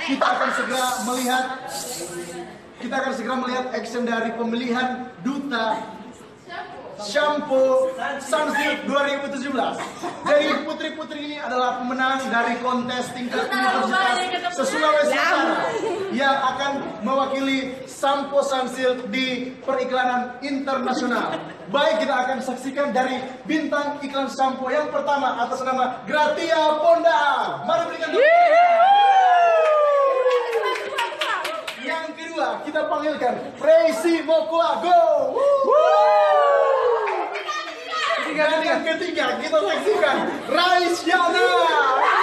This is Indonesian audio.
kita akan segera melihat action dari pemilihan duta shampoo Sunsilk 2017. Jadi putri-putri ini adalah pemenang dari kontes tingkat universitas se-Sulawesi Utara yang akan mewakili shampoo Sunsilk di periklanan internasional. Baik, kita akan saksikan dari bintang iklan shampoo yang pertama atas nama Gratia Ponda. Mari berikan tepuk tangan. Yang kedua kita panggilkan Tracy Mokoa. Go. Dan yang ketiga kita saksikan Raisyana.